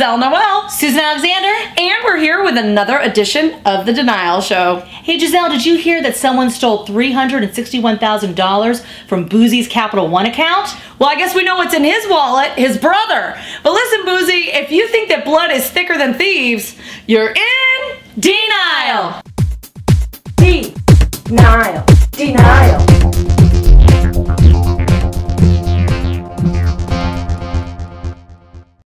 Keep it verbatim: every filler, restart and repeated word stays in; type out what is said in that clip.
Gisele Noel Susan Alexander, and we're here with another edition of The Denial Show. Hey Gisele, did you hear that someone stole three hundred sixty-one thousand dollars from Boosie's Capital One account? Well, I guess we know what's in his wallet, his brother. But listen, Boosie, if you think that blood is thicker than thieves, you're in denial. Denial.